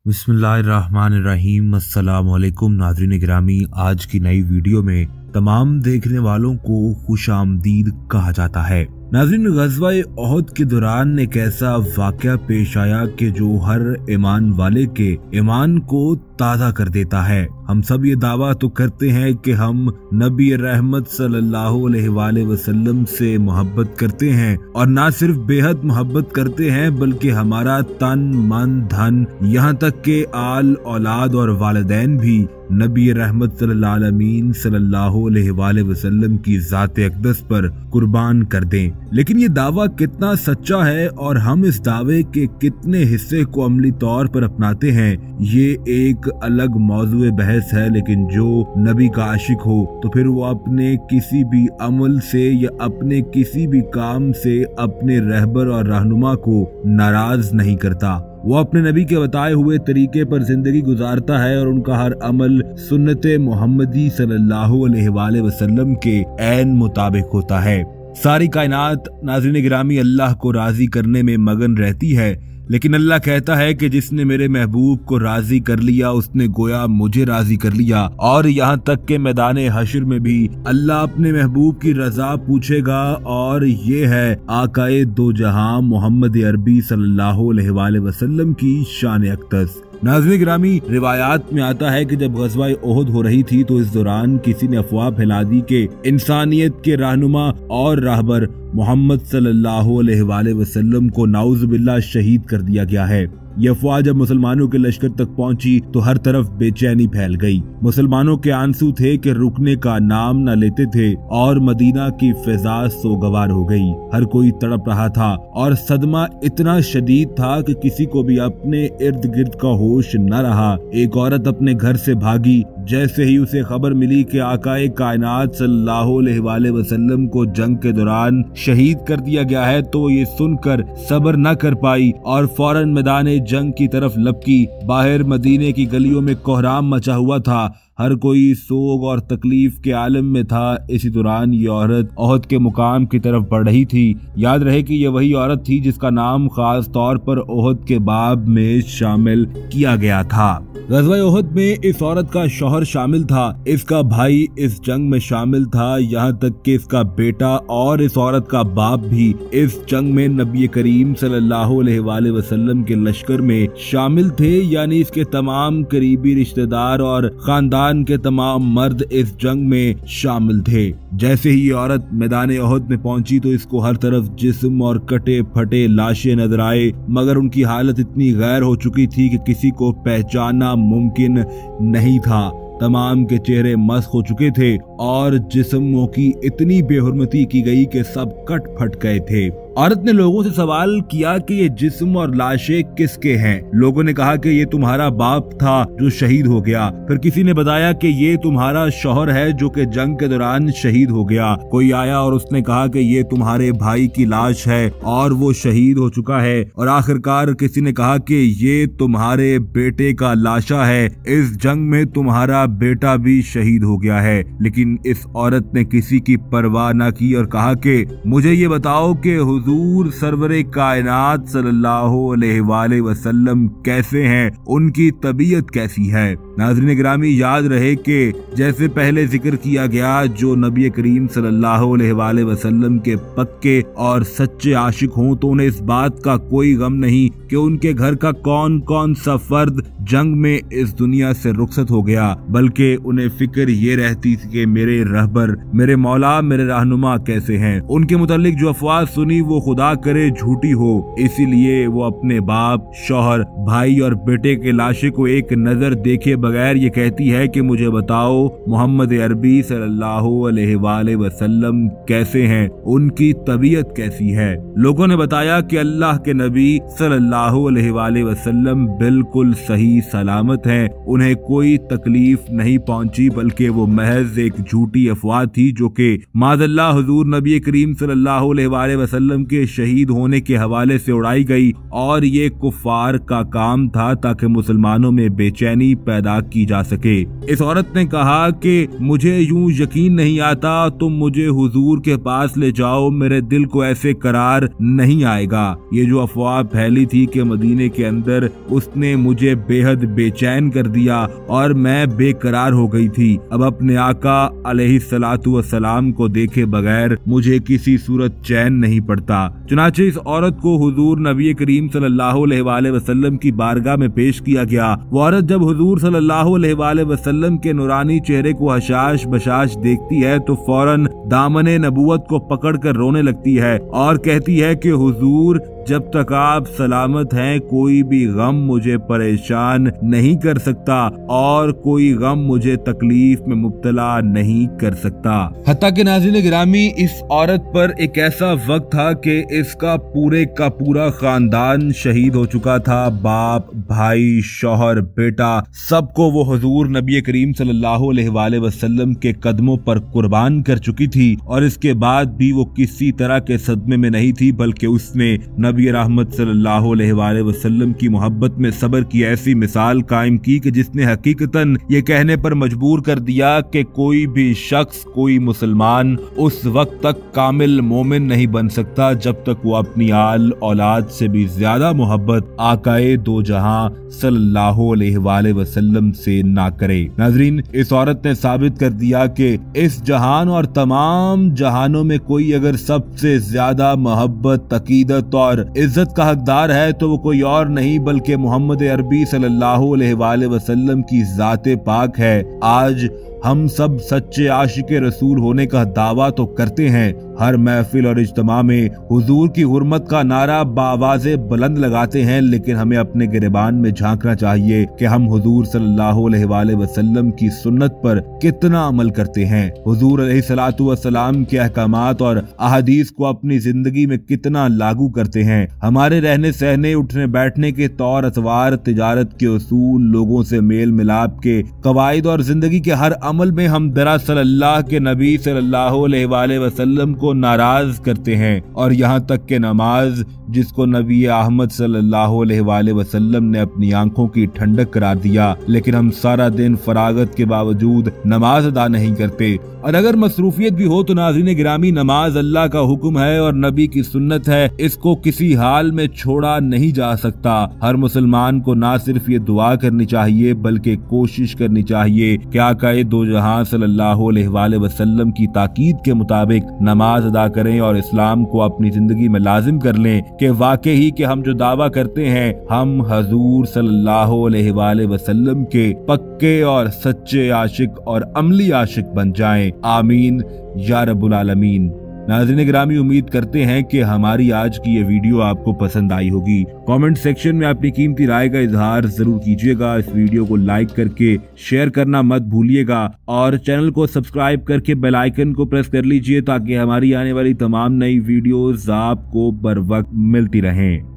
बिस्मिल्लाहिर्रहमानिर्रहीम। अस्सलाम वालेकुम नाज़रीन गिरामी, आज की नई वीडियो में तमाम देखने वालों को खुश आमदीद कहा जाता है। नाज़रीन, ग़ज़वा-ए ओहद के दौरान एक ऐसा वाक़या पेश आया कि जो हर ईमान वाले के ईमान को ताज़ा कर देता है। हम सब ये दावा तो करते हैं कि हम नबी रहमत सल्लल्लाहु अलैहि वसल्लम से मोहब्बत करते हैं, और ना सिर्फ बेहद मोहब्बत करते हैं बल्कि हमारा तन मन धन यहाँ तक के आल औलाद और वालिदैन भी नबी रहमत सल्लल्लाहु अलैहि वसल्लम की ज़ात अक़दस पर कुर्बान कर दें। लेकिन ये दावा कितना सच्चा है और हम इस दावे के कितने हिस्से को अमली तौर पर अपनाते हैं, ये एक अलग मौजूए बहस है। लेकिन जो नबी का आशिक हो तो फिर वो अपने किसी भी अमल से या अपने किसी भी काम से अपने रहबर और रहनुमा को नाराज नहीं करता। वो अपने नबी के बताए हुए तरीके पर जिंदगी गुजारता है और उनका हर अमल सुन्नते मोहम्मदी सल्लल्लाहु अलैहि वसल्लम के ऐन मुताबिक होता है। सारी कायनात नाज़रीन गिरामी अल्लाह को राजी करने में मगन रहती है, लेकिन अल्लाह कहता है कि जिसने मेरे महबूब को राजी कर लिया उसने गोया मुझे राजी कर लिया। और यहाँ तक के मैदान हश्र में भी अल्लाह अपने महबूब की रजा पूछेगा, और ये है आकाए दो जहां मोहम्मद अरबी सल्लल्लाहु अलैहि वसल्लम की शान अक़दस। नाज़रीन गिरामी, रिवायात में आता है कि जब ग़ज़वा-ए ओहद हो रही थी तो इस दौरान किसी ने अफवाह फैला दी कि इंसानियत के रहनुमा और राहबर मोहम्मद सल्लल्लाहु अलैहि वसल्लम को नाउज़ुबिल्लाह शहीद कर दिया गया है। यह अफवाह जब मुसलमानों के लश्कर तक पहुंची तो हर तरफ बेचैनी फैल गई। मुसलमानों के आंसू थे कि रुकने का नाम न लेते थे, और मदीना की फिजा सोगवार हो गई। हर कोई तड़प रहा था और सदमा इतना शदीद था कि किसी को भी अपने इर्द गिर्द का होश न रहा। एक औरत अपने घर से भागी। जैसे ही उसे खबर मिली कि आकाए कायनात सल्लल्लाहु अलैहि वसल्लम को जंग के दौरान शहीद कर दिया गया है, तो ये सुनकर सब्र न कर पाई और फौरन मैदान जंग की तरफ लपकी। बाहर मदीने की गलियों में कोहराम मचा हुआ था। हर कोई सोग और तकलीफ के आलम में था। इसी दौरान ये औरत ओहद के मुकाम की तरफ बढ़ रही थी। याद रहे कि ये वही औरत थी जिसका नाम खास तौर पर ओहद के बाब में शामिल किया गया था। ग़ज़वा-ए ओहद में इस औरत का शौहर शामिल था, इसका भाई इस जंग में शामिल था, यहाँ तक कि इसका बेटा और इस औरत का बाप भी इस जंग में नबी करीम सल्लल्लाहु अलैहि वसल्लम के लश्कर में शामिल थे। यानी इसके तमाम करीबी रिश्तेदार और खानदान के तमाम मर्द इस जंग में शामिल थे। जैसे ही ये औरत मैदान ओहद में पहुंची तो इसको हर तरफ जिस्म और कटे फटे लाशें नजर आए, मगर उनकी हालत इतनी गैर हो चुकी थी कि किसी को पहचानना मुमकिन नहीं था। तमाम के चेहरे मस्क हो चुके थे और जिस्मों की इतनी बेहुरमती की गई कि सब कट फट गए थे। औरत ने लोगों से सवाल किया कि ये जिस्म और लाशें किसके हैं। लोगों ने कहा कि ये तुम्हारा बाप था जो शहीद हो गया। फिर किसी ने बताया कि ये तुम्हारा शौहर है जो कि जंग के दौरान शहीद हो गया। कोई आया और उसने कहा कि ये तुम्हारे भाई की लाश है और वो शहीद हो चुका है। और आखिरकार किसी ने कहा कि ये तुम्हारे बेटे का लाशा है, इस जंग में तुम्हारा बेटा भी शहीद हो गया है। लेकिन इस औरत ने किसी की परवाह न की और कहा कि मुझे ये बताओ कि हुजूर सरवरे कायनात सल्लल्लाहु अलैहि वसल्लम कैसे हैं, उनकी तबीयत कैसी है। नाज़रीन गिरामी, याद रहे कि जैसे पहले जिक्र किया गया, जो नबी करीम सल्लल्लाहु अलैहि वसल्लम के पक्के और सच्चे आशिक हों तो उन्हें इस बात का कोई गम नहीं कि उनके घर का कौन कौन सा फर्द जंग में इस दुनिया से रुखसत हो गया, बल्कि उन्हें फिक्र ये रहती थी कि मेरे रहबर, मेरे मौला, मेरे रहनुमा कैसे हैं। उनके मुतालिक जो अफवाह सुनी वो खुदा करे झूठी हो, इसीलिए वो अपने बाप, शौहर, भाई और बेटे के लाशे को एक नजर देखे बगैर ये कहती है कि मुझे बताओ मोहम्मद अरबी सल्लल्लाहु अलैहि वसल्लम कैसे हैं, उनकी तबीयत कैसी है। लोगों ने बताया कि अल्लाह के नबी सल्लल्लाहु अलैहि वसल्लम बिल्कुल सही सलामत हैं, उन्हें कोई तकलीफ नहीं पहुंची, बल्कि वो महज एक झूठी अफवाह थी जो कि माज़अल्लाह हुजूर नबी करीम सल्लल्लाहु अलैहि वसल्लम के शहीद होने के हवाले से उड़ाई गई। और ये कुफार का काम था ताकि मुसलमानों में बेचैनी पैदा अदा की जा सके। इस औरत ने कहा कि मुझे यूं यकीन नहीं आता, तुम मुझे हुजूर के पास ले जाओ, मेरे दिल को ऐसे करार नहीं आएगा। ये जो अफवाह फैली थी कि मदीने के अंदर उसने मुझे बेहद बेचैन कर दिया और मैं बेकरार हो गई थी। अब अपने आका अलैहिस्सलातु वस्सलाम को देखे बगैर मुझे किसी सूरत चैन नहीं पड़ता। चुनाचे इस औरत को हुजूर नबी करीम सल्लल्लाहु अलैहि वसल्लम की बारगाह में पेश किया गया। वो औरत जब हुजूर सल्लल्लाहु अलैहि वसल्लम के नूरानी चेहरे को हशाश बशाश देखती है तो फौरन दामने नबूवत को पकड़कर रोने लगती है और कहती है कि हुजूर, जब तक आप सलामत हैं कोई भी गम मुझे परेशान नहीं कर सकता और कोई गम मुझे तकलीफ में मुब्तला नहीं कर सकता। हत्ता के नाज़रीन गिरामी, इस औरत पर एक ऐसा वक्त था कि इसका पूरे का पूरा खानदान शहीद हो चुका था। बाप, भाई, शौहर, बेटा, सबको वो हुजूर नबी करीम सल्लल्लाहु अलैहि वसल्लम के कदमों पर कुर्बान कर चुकी थी और इसके बाद भी वो किसी तरह के सदमे में नहीं थी, बल्कि उसने नबी रहमत सल्लल्लाहु अलैहि वसल्लम की मोहब्बत में सब्र की ऐसी मिसाल कायम की कि जिसने हकीकतन ये कहने पर मजबूर कर दिया कि कोई भी शख्स, कोई मुसलमान उस वक्त तक कामिल मोमिन नहीं बन सकता जब तक वो अपनी आल औलाद से भी ज्यादा मोहब्बत आकाए दो जहां सल्लल्लाहु अलैहि वसल्लम से ना करे। नाज़रीन, इस औरत ने साबित कर दिया कि इस जहान और तमाम जहानों में कोई अगर सबसे ज्यादा मोहब्बत, अकीदत और इज्जत का हकदार है तो वो कोई और नहीं बल्कि मोहम्मद अरबी सल्लल्लाहु अलैहि वसल्लम की ज़ाते पाक है। आज हम सब सच्चे आशिक़े रसूल होने का दावा तो करते हैं, हर महफिल और इज्तिमा में हुजूर की हुर्मत का नारा बावाज़े बुलंद लगाते हैं, लेकिन हमें अपने गिरबान में झांकना चाहिए कि हम हुजूर सल्लल्लाहु अलैहि वसल्लम की सुन्नत पर कितना अमल करते हैं, हुजूर अलैहिस्सलातु वस्सलाम के अहकामात और अहादीस को अपनी जिंदगी में कितना लागू करते हैं। हमारे रहने सहने, उठने बैठने के तौर अतवार, तिजारत के उसूल, लोगों से मेल मिलाप के कवायद और जिंदगी के हर अमल में हम दरअसल अल्लाह के नबी सल्लल्लाहु अलैहि वसल्लम को नाराज करते हैं। और यहाँ तक के नमाज, जिसको नबी अहमद सल्लल्लाहु अलैहि वसल्लम ने अपनी आंखों की ठंडक करार दिया, लेकिन हम सारा दिन फरागत के बावजूद नमाज अदा नहीं करते। और अगर मसरूफियत भी हो तो नाज़रीन गिरामी, नमाज अल्लाह का हुक्म है और नबी की सुन्नत है, इसको किसी हाल में छोड़ा नहीं जा सकता। हर मुसलमान को ना सिर्फ ये दुआ करनी चाहिए बल्कि कोशिश करनी चाहिए कि आकाए दो जहां सल्लल्लाहु अलैहि वसल्लम की ताकीद के मुताबिक नमाज अदा करें और इस्लाम को अपनी जिंदगी में लाजिम कर लें कि वाकई कि हम जो दावा करते हैं हम हजूर सल्लल्लाहु अलैहि वसल्लम के पक्के और सच्चे आशिक और अमली आशिक बन जाएं। आमीन या रब्बुल आलमीन। नाज़रीन गिरामी, उम्मीद करते हैं कि हमारी आज की ये वीडियो आपको पसंद आई होगी। कमेंट सेक्शन में अपनी कीमती राय का इजहार जरूर कीजिएगा। इस वीडियो को लाइक करके शेयर करना मत भूलिएगा और चैनल को सब्सक्राइब करके बेल आइकन को प्रेस कर लीजिए ताकि हमारी आने वाली तमाम नई वीडियोस आपको बर वक्त मिलती रहें।